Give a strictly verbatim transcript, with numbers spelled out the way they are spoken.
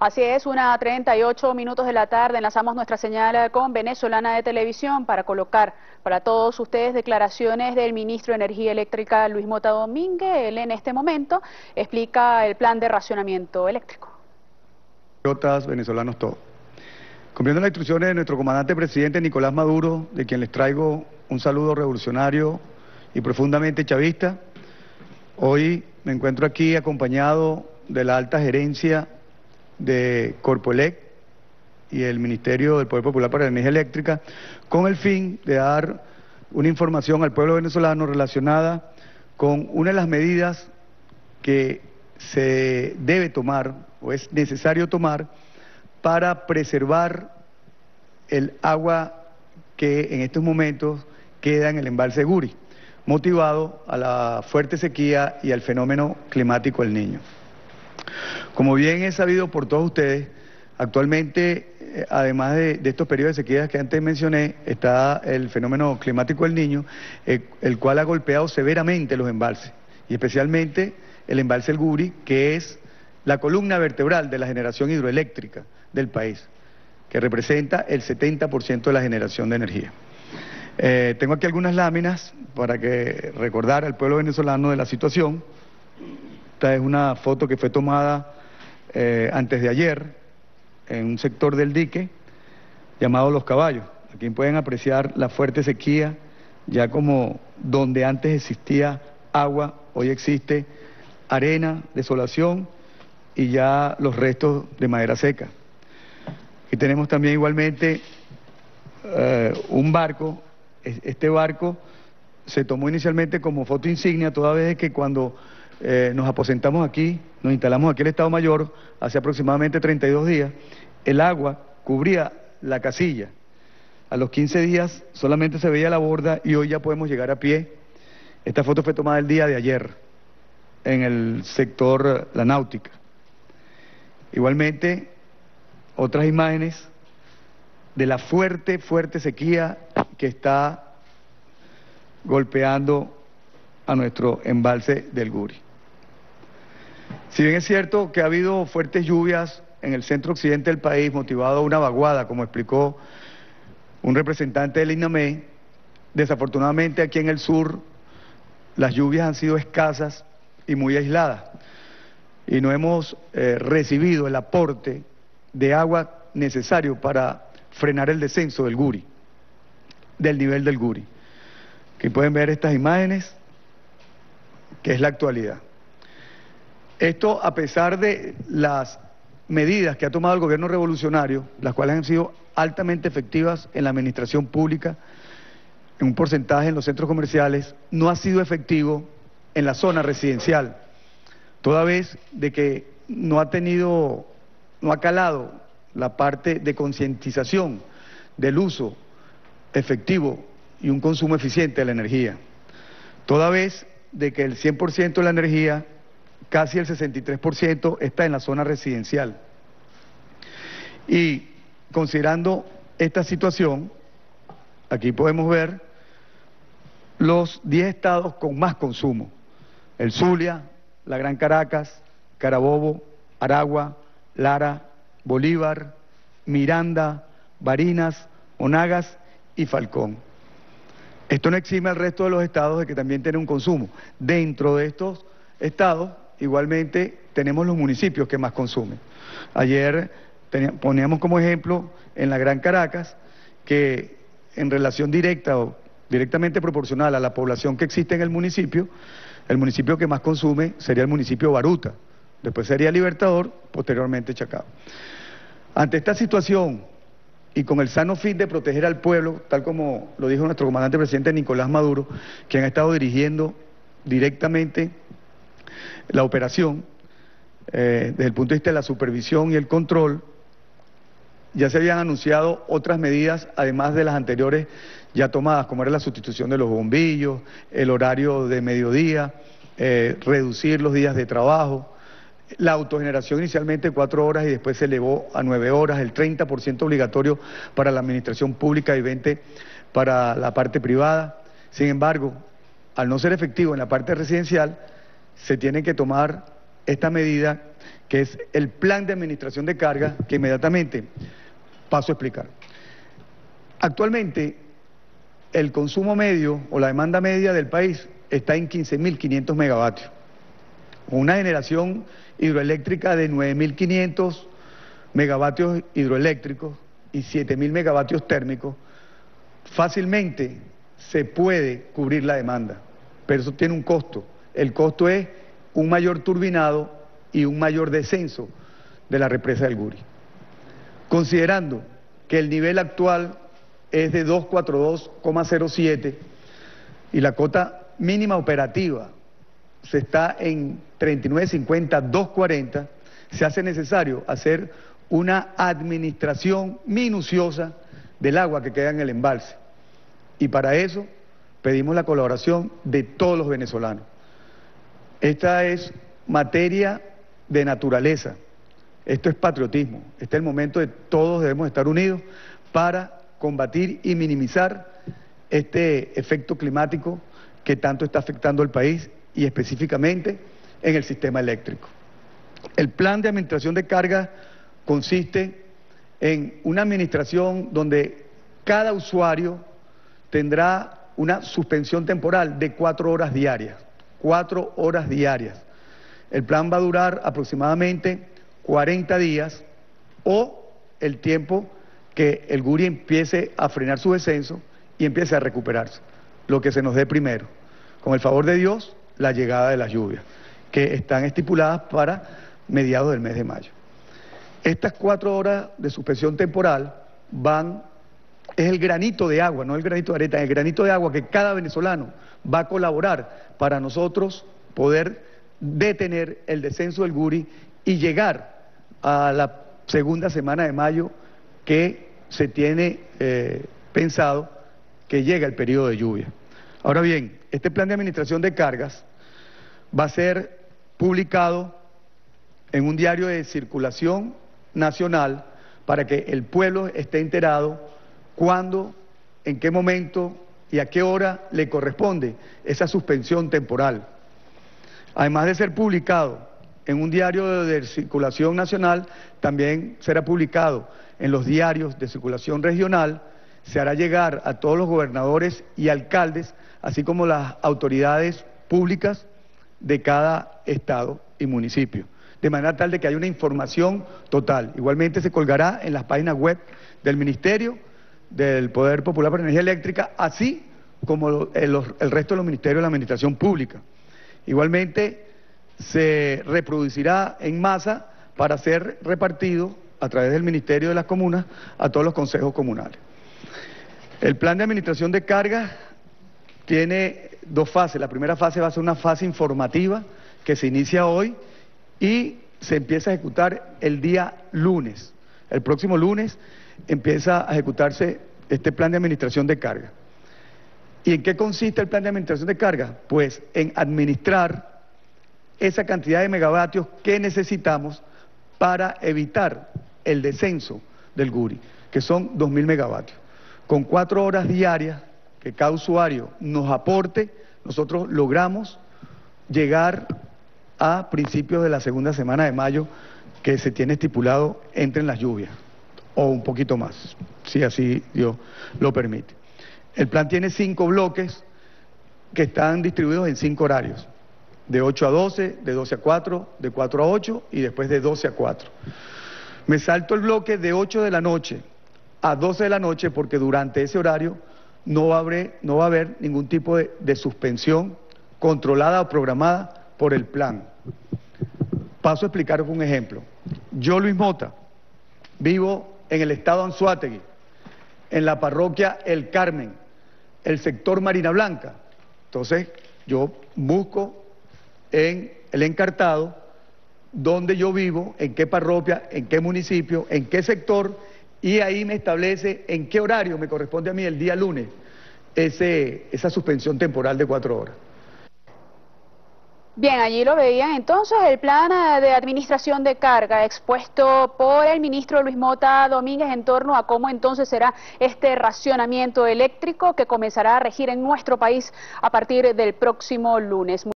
Así es, una treinta y ocho minutos de la tarde, enlazamos nuestra señal con Venezolana de Televisión para colocar para todos ustedes declaraciones del ministro de Energía Eléctrica, Luis Mota Domínguez. Él en este momento explica el plan de racionamiento eléctrico. Patriotas venezolanos todos. Cumpliendo las instrucciones de nuestro comandante presidente Nicolás Maduro, de quien les traigo un saludo revolucionario y profundamente chavista, hoy me encuentro aquí acompañado de la alta gerencia de Corpoelec y el Ministerio del Poder Popular para la Energía Eléctrica, con el fin de dar una información al pueblo venezolano relacionada con una de las medidas que se debe tomar o es necesario tomar para preservar el agua que en estos momentos queda en el embalse Guri, motivado a la fuerte sequía y al fenómeno climático El Niño. Como bien es sabido por todos ustedes, actualmente, eh, además de, de estos periodos de sequía que antes mencioné, está el fenómeno climático El Niño, eh, el cual ha golpeado severamente los embalses, y especialmente el embalse El Guri, que es la columna vertebral de la generación hidroeléctrica del país, que representa el setenta por ciento de la generación de energía. Eh, tengo aquí algunas láminas para que recordar al pueblo venezolano de la situación. Esta es una foto que fue tomada eh, antes de ayer en un sector del dique llamado Los Caballos. Aquí pueden apreciar la fuerte sequía, ya como donde antes existía agua, hoy existe arena, desolación y ya los restos de madera seca. Aquí tenemos también igualmente eh, un barco. Este barco se tomó inicialmente como foto insignia, toda vez que cuando eh, nos aposentamos aquí, nos instalamos aquí en el Estado Mayor, hace aproximadamente treinta y dos días, el agua cubría la casilla. A los quince días solamente se veía la borda y hoy ya podemos llegar a pie. Esta foto fue tomada el día de ayer en el sector La Náutica. Igualmente, otras imágenes de la fuerte, fuerte sequía que está golpeando a nuestro embalse del Guri. Si bien es cierto que ha habido fuertes lluvias en el centro occidente del país, motivado a una vaguada, como explicó un representante del INAME, desafortunadamente aquí en el sur las lluvias han sido escasas y muy aisladas, y no hemos eh, recibido el aporte de agua necesario para frenar el descenso del Guri, del nivel del Guri. Aquí pueden ver estas imágenes, que es la actualidad. Esto a pesar de las medidas que ha tomado el gobierno revolucionario, las cuales han sido altamente efectivas en la administración pública, en un porcentaje en los centros comerciales, no ha sido efectivo en la zona residencial, toda vez de que no ha tenido, no ha calado la parte de concientización del uso efectivo y un consumo eficiente de la energía, toda vez de que el cien por ciento de la energía, casi el sesenta y tres por ciento, está en la zona residencial. Y considerando esta situación, aquí podemos ver los diez estados con más consumo: el Zulia, la Gran Caracas, Carabobo, Aragua, Lara, Bolívar, Miranda, Barinas, Monagas y Falcón. Esto no exime al resto de los estados de que también tienen un consumo. Dentro de estos estados, igualmente, tenemos los municipios que más consumen. Ayer tenía, poníamos como ejemplo en la Gran Caracas que en relación directa o directamente proporcional a la población que existe en el municipio, el municipio que más consume sería el municipio Baruta, después sería Libertador, posteriormente Chacao. Ante esta situación y con el sano fin de proteger al pueblo, tal como lo dijo nuestro comandante presidente Nicolás Maduro, quien ha estado dirigiendo directamente la operación, eh, desde el punto de vista de la supervisión y el control, ya se habían anunciado otras medidas, además de las anteriores ya tomadas, como era la sustitución de los bombillos, el horario de mediodía, eh, reducir los días de trabajo, la autogeneración inicialmente cuatro horas y después se elevó a nueve horas, el treinta por ciento obligatorio para la administración pública y veinte por ciento para la parte privada. Sin embargo, al no ser efectivo en la parte residencial, se tiene que tomar esta medida que es el plan de administración de carga, que inmediatamente paso a explicar. Actualmente, el consumo medio o la demanda media del país está en quince mil quinientos megavatios, con una generación hidroeléctrica de nueve mil quinientos megavatios hidroeléctricos y siete mil megavatios térmicos. Fácilmente se puede cubrir la demanda, pero eso tiene un costo. El costo es un mayor turbinado y un mayor descenso de la represa del Guri. Considerando que el nivel actual es de doscientos cuarenta y dos coma cero siete y la cota mínima operativa se está en treinta y nueve cincuenta, doscientos cuarenta, se hace necesario hacer una administración minuciosa del agua que queda en el embalse. Y para eso pedimos la colaboración de todos los venezolanos. Esta es materia de naturaleza, esto es patriotismo, este es el momento de todos debemos estar unidos para combatir y minimizar este efecto climático que tanto está afectando al país y específicamente en el sistema eléctrico. El plan de administración de carga consiste en una administración donde cada usuario tendrá una suspensión temporal de cuatro horas diarias, cuatro horas diarias. El plan va a durar aproximadamente cuarenta días o el tiempo que el Guri empiece a frenar su descenso y empiece a recuperarse, lo que se nos dé primero. Con el favor de Dios, la llegada de las lluvias, que están estipuladas para mediados del mes de mayo. Estas cuatro horas de suspensión temporal van, es el granito de agua, no el granito de arena, el granito de agua que cada venezolano va a colaborar para nosotros poder detener el descenso del Guri y llegar a la segunda semana de mayo que se tiene eh, pensado que llega el periodo de lluvia. Ahora bien, este plan de administración de cargas va a ser publicado en un diario de circulación nacional para que el pueblo esté enterado cuándo, en qué momento y a qué hora le corresponde esa suspensión temporal. Además de ser publicado en un diario de circulación nacional, también será publicado en los diarios de circulación regional, se hará llegar a todos los gobernadores y alcaldes, así como las autoridades públicas de cada estado y municipio, de manera tal de que haya una información total. Igualmente se colgará en las páginas web del Ministerio del Poder Popular para Energía Eléctrica, así como el, el resto de los ministerios de la Administración Pública. Igualmente se reproducirá en masa para ser repartido a través del Ministerio de las Comunas a todos los consejos comunales. El plan de administración de cargas tiene dos fases. La primera fase va a ser una fase informativa que se inicia hoy y se empieza a ejecutar el día lunes. El próximo lunes empieza a ejecutarse este plan de administración de carga. ¿Y en qué consiste el plan de administración de carga? Pues en administrar esa cantidad de megavatios que necesitamos para evitar el descenso del Guri, que son dos mil megavatios. Con cuatro horas diarias que cada usuario nos aporte, nosotros logramos llegar a principios de la segunda semana de mayo, que se tiene estipulado entren las lluvias, o un poquito más, si así Dios lo permite. El plan tiene cinco bloques que están distribuidos en cinco horarios, de ocho a doce, de doce a cuatro, de cuatro a ocho y después de doce a cuatro. Me salto el bloque de ocho de la noche a doce de la noche porque durante ese horario no va a haber, no va a haber ningún tipo de, de suspensión controlada o programada por el plan. Paso a explicaros un ejemplo. Yo, Luis Mota, vivo en el estado Anzoátegui, en la parroquia El Carmen, el sector Marina Blanca. Entonces, yo busco en el encartado dónde yo vivo, en qué parroquia, en qué municipio, en qué sector, y ahí me establece en qué horario me corresponde a mí el día lunes ese, esa suspensión temporal de cuatro horas. Bien, allí lo veían entonces el plan de administración de carga expuesto por el ministro Luis Mota Domínguez en torno a cómo entonces será este racionamiento eléctrico que comenzará a regir en nuestro país a partir del próximo lunes.